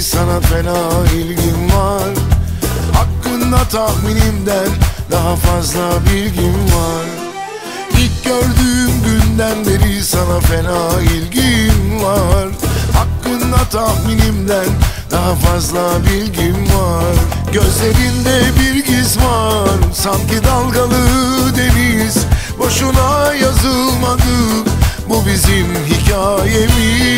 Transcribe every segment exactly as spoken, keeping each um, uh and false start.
sana fena ilgim var. Hakkında tahminimden daha fazla bilgim var. İlk gördüğüm günden beri sana fena ilgim var. Hakkında tahminimden daha fazla bilgim var. Gözlerinde bir giz var, sanki dalgalı deniz. Boşuna yazılmadı bu bizim hikayemiz.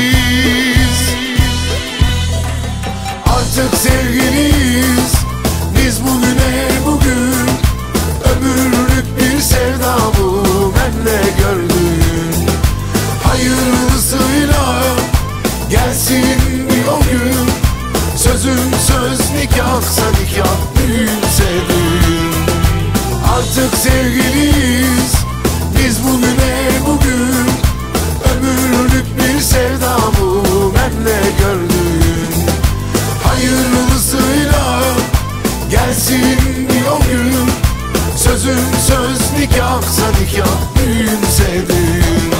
Artık sevgiliyiz biz bugüne bugün. Ömürlük bir sevda bu benle gördüğün. Hayırlısıyla gelsin bir o gün. Sözüm söz, nikahsa nikah, düğünse düğün. Artık sevgiliyiz biz bugüne bugün. Ömürlük bir sevda bu benle gördüğün. Hayırlısıyla gelsin bir o gün. Sözüm söz, nikahsa nikah, düğünse düğün.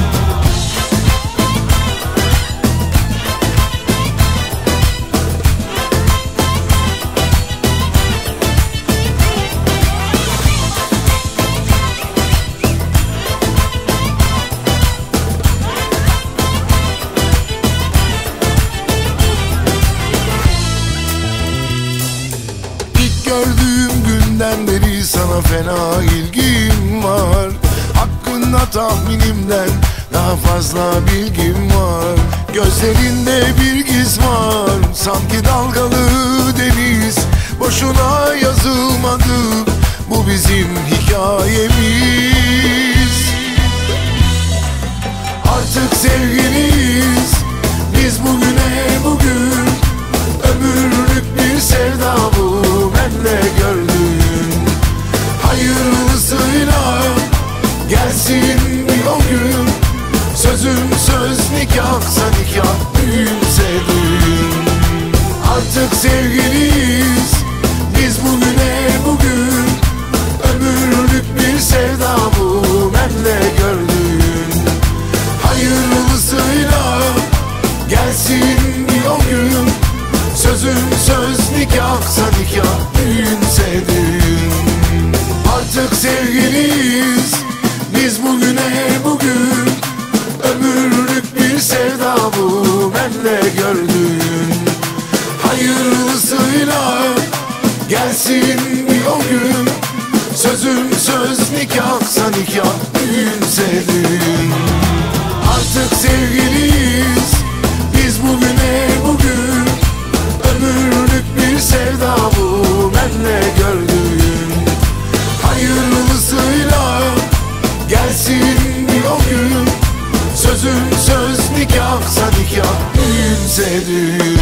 Gördüğüm günden beri sana fena ilgim var. Hakkında tahminimden daha fazla bilgim var. Gözlerinde bir giz var, sanki dalgalı deniz. Boşuna yazılmadı bu bizim hikayemiz. Artık sevgiliyiz biz bugüne bugün. Ömürlük bir sevda bu benle gördüğün. Hayırlısıyla gelsin bir o gün. Sözüm söz, nikahsa nikah, düğünse düğün. Artık sevgiliyiz biz bugüne bugün. Ömürlük bir sevda bu benle gördüğün. Hayırlısıyla gelsin bir o gün. Sözüm söz, nikahsa nikah, düğünse düğün. Artık sevgiliyiz biz bugüne bugün. Ömürlük bir sevda bu benle gördüğün. Hayırlısıyla gelsin bir o gün. Sözüm söz, nikahsa nikah, düğünse düğün. Artık sevgiliyiz biz bugüne bugün. Ömürlük bir sevda bu benle gördüğün. Hayırlısıyla gelsin bir o gün. Sözüm söz, nikahsa nikah, düğünse düğün.